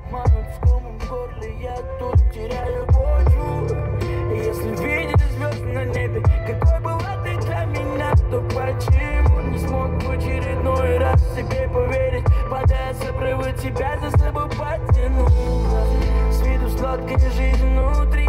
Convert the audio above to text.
обманут с комом в горле, я тут теряю почву. И если видишь звезд на небе, какой была ты для меня, то почему не смог в очередной раз себе поверить, падая с обрыва тебя за собой потянул? С виду сладкая жизнь внутри,